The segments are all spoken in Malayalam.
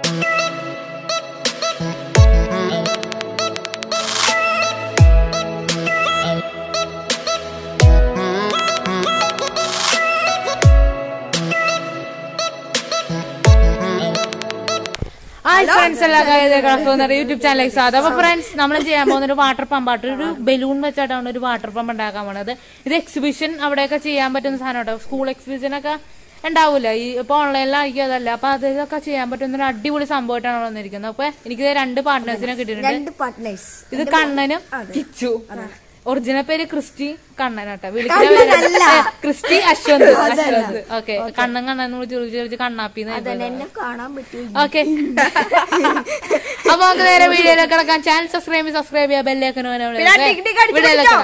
ഫ്രണ്ട്സ് എല്ലാം യൂട്യൂബ് ചാനലിലേക്ക് സ്വാഗതം. അപ്പൊ ഫ്രണ്ട്സ് നമ്മൾ ചെയ്യാൻ പോകുന്ന ഒരു വാട്ടർ പമ്പാട്ട്, ഒരു ബലൂൺ വെച്ചിട്ടാണ് ഒരു വാട്ടർ പമ്പ് ഉണ്ടാക്കാൻ പോണത്. ഇത് എക്സിബിഷൻ അവിടെയൊക്കെ ചെയ്യാൻ പറ്റുന്ന സാധനം കേട്ടോ. സ്കൂൾ എക്സിബിഷനൊക്കെ ഉണ്ടാവൂല, ഈ ഇപ്പൊ ഓൺലൈനിലായിരിക്കും അതല്ല. അപ്പൊ അതൊക്കെ ചെയ്യാൻ പറ്റുന്ന ഒരു അടിപൊളി സംഭവമായിട്ടാണ് വന്നിരിക്കുന്നത്. അപ്പൊ എനിക്ക് 2 പാർട്ട്നേഴ്സിനെ കിട്ടിയിട്ടുണ്ട്. ഇത് കണ്ണനും കിച്ചു. ഒറിജിനൽ പേര് ക്രിസ്റ്റി കണ്ണനാട്ടോ, വിളിക്കുന്ന ക്രിസ്റ്റി അശ്വന്ത്. ഓക്കെ, കണ്ണൻ ചോദിച്ച് കണ്ണാപ്പിന്ന്. ഓക്കെ, അപ്പൊ നമുക്ക് നേരെ വീഡിയോയിലേക്ക് കിടക്കാം. ചാനൽ സബ്സ്ക്രൈബ് ചെയ്യുക, ബെല്ലേക്കനോ വീഡിയോയിലേക്ക്.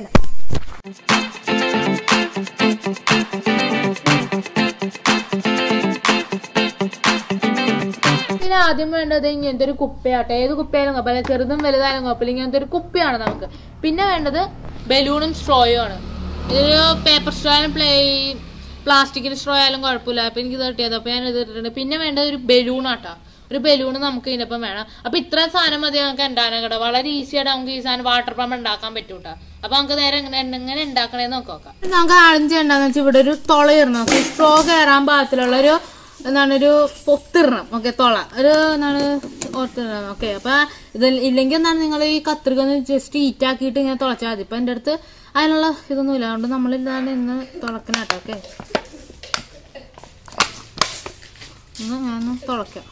ഇതിന് ആദ്യം വേണ്ടത് ഇങ്ങനത്തെ ഒരു കുപ്പയാട്ടെ. ഏത് കുപ്പയായാലും കുഴപ്പമില്ല, ചെറുതും വലുതായാലും കുഴപ്പമില്ല, ഇങ്ങനത്തെ ഒരു കുപ്പിയാണ് നമുക്ക്. പിന്നെ വേണ്ടത് ബലൂണും സ്ട്രോയും ആണ്. ഇതൊരു പേപ്പർ സ്ട്രോ ആയാലും പ്ലാസ്റ്റിക്കിന്റെ സ്ട്രോ ആയാലും കുഴപ്പമില്ല. അപ്പൊ എനിക്ക് ഇത് കിട്ടിയത്, അപ്പൊ ഞാൻ ഇത് ഇട്ടിട്ടുണ്ട്. പിന്നെ വേണ്ടത് ഒരു ബലൂണാട്ടാ. ഒരു ബലൂണ് നമുക്ക് ഇതിനൊപ്പം വേണം. അപ്പൊ ഇത്രയും സാധനം മതി നമുക്ക് ഉണ്ടാകാൻ കേട്ടോ. വളരെ ഈസി ആയിട്ട് നമുക്ക് ഈ സാധനം വാട്ടർ പമ്പ് ഉണ്ടാക്കാൻ പറ്റൂട്ടാ. അപ്പൊ നമുക്ക് നേരെ എങ്ങനെ ഉണ്ടാക്കണേന്ന് നോക്കാം. നമുക്ക് ആദ്യം ചെയ്യണ്ടെന്ന് വെച്ചാൽ ഇവിടെ ഒരു തുളയിടണം. സ്ട്രോ കയറാൻ പാകത്തിലുള്ള ഒരു ഒരു പൊത്തിടണം. ഓക്കെ, തുള ഒരു ഓർത്തിടണം. ഓക്കെ, അപ്പൊ ഇത് ഇല്ലെങ്കിൽ നിങ്ങൾ ഈ കത്രിക ജസ്റ്റ് ഈറ്റാക്കിയിട്ട് ഇങ്ങനെ തുളച്ചാൽ മതി. ഇപ്പൊ എന്റെ അടുത്ത് അതിനുള്ള ഇതൊന്നുമില്ല, അതുകൊണ്ട് നമ്മളില്ലാതെ ഇന്ന് തുളക്കണാട്ടോ. ഓക്കെ, ഞാനൊന്ന് തുളക്കാം.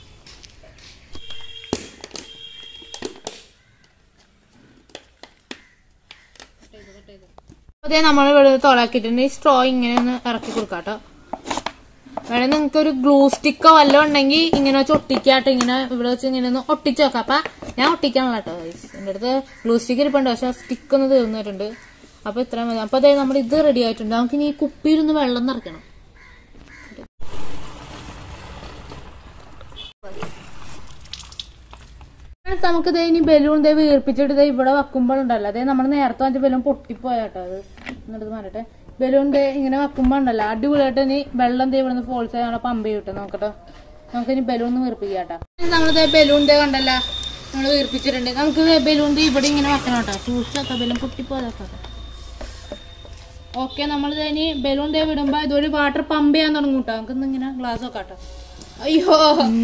അതേ നമ്മൾ ഇവിടെ തുളക്കിട്ടുണ്ട്. ഈ സ്ട്രോ ഇങ്ങനെ ഒന്ന് ഇറക്കി കൊടുക്കാട്ടോ. വേണേ നിങ്ങൾക്ക് ഒരു ഗ്ലൂ സ്റ്റിക്കോ വല്ലതും ഉണ്ടെങ്കിൽ ഇങ്ങനെ വെച്ച് ഒട്ടിക്കാട്ടോ. ഇങ്ങനെ ഇവിടെ വെച്ച് ഇങ്ങനെ ഒന്ന് ഒട്ടിച്ചു നോക്കാം. അപ്പൊ ഞാൻ ഒട്ടിക്കാനുള്ള കേട്ടോ. എന്റെ അടുത്ത് ഗ്ലൂ സ്റ്റിക്ക് ഇരിപ്പുണ്ട്, പക്ഷെ ആ സ്റ്റിക്ക് ഒന്ന് തീർന്നിട്ടുണ്ട്. അപ്പൊ ഇത്രയും മതി. അപ്പൊ അതായത് നമ്മൾ ഇത് റെഡി ആയിട്ടുണ്ട്. നമുക്ക് ഇനി ഈ കുപ്പിയിലൊന്ന് വെള്ളം നിറയ്ക്കണം. നമുക്ക് ഇനി ബലൂൺ വീർപ്പിച്ചിട്ട് ഇവിടെ വെക്കുമ്പോൾ ഉണ്ടല്ലോ, അതായത് നമ്മൾ നേരത്തെ വെച്ച ബലൂൺ പൊട്ടിപ്പോയാട്ടോ. അത് എന്നിട്ട് മാറട്ടെ. ബലൂൺ ഇങ്ങനെ വെക്കുമ്പോ ഉണ്ടല്ലോ അടിപൊളിയായിട്ട്. ഇനി വെള്ളം ഇവിടുന്ന് ഫോൾസ് ആയി പമ്പ് ചെയ്യട്ടെ. നോക്കട്ടോ, നമുക്ക് ഇനി ബലൂൺ വീർപ്പിക്കാട്ടോ. നമ്മളിത് ബലൂൺ കണ്ടല്ലോ നമ്മൾ വീർപ്പിച്ചിട്ടുണ്ട്. നമുക്ക് ബലൂൺ ഇവിടെ ഇങ്ങനെ വെക്കണം കേട്ടോ. സൂക്ഷിച്ചൊക്കെ ബലൂൺ പൊട്ടിപ്പോയതൊക്കെ. ഓക്കെ, നമ്മളിത് ഇനി ബലൂൺ വിടുമ്പോ ഇതൊരു വാട്ടർ പമ്പ് ചെയ്യാൻ തുടങ്ങും കേട്ടോ. നമുക്ക് ഇങ്ങനെ ഗ്ലാസ് വെക്കാട്ടോ. അയ്യോ,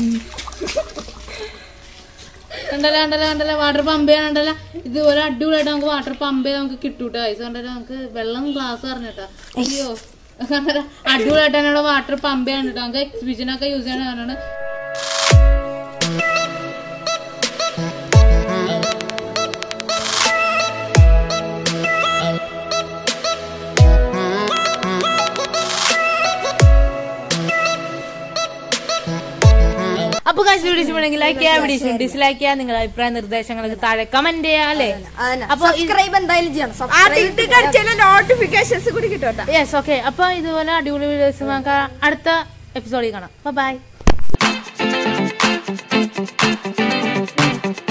കണ്ടല്ല വാട്ടർ പമ്പ് ചെയ്യാനുണ്ടല്ലോ. ഇതുപോലെ അടിപൊളിയായിട്ട് നമുക്ക് വാട്ടർ പമ്പ് ചെയ്ത് നമുക്ക് കിട്ടൂട്ടോ. ഐസ് കണ്ടല്ലോ, നമുക്ക് വെള്ളം ഗ്ലാസ് പറഞ്ഞിട്ടോ. അയ്യോ, അടിപൊളിയായിട്ട് തന്നെ ഇവിടെ വാട്ടർ പമ്പ് ചെയ്യാൻ കേട്ടോ. നമുക്ക് എക്സിബിഷനൊക്കെ യൂസ് ചെയ്യാനാണ്. അപ്പൊ വീഡിയോ ഇഷ്ടപ്പെടുമെങ്കിൽ ലൈക്ക് ചെയ്യാം, വീഡിയോ ഡിസ്ലൈക്ക് ചെയ്യാം. നിങ്ങളുടെ അഭിപ്രായ നിർദ്ദേശങ്ങൾക്ക് താഴെ കമന്റ് ചെയ്യാം അല്ലേ. അപ്പൊ സബ്സ്ക്രൈബ് എന്തായാലും ചെയ്യണം, നോട്ടിഫിക്കേഷൻസ് കൂടി കിട്ടും. Yes, okay. അപ്പൊ ഇതുപോലെ അടിപൊളി വീഡിയോസ് നമുക്ക് അടുത്ത എപ്പിസോഡിൽ കാണാം. ബൈ.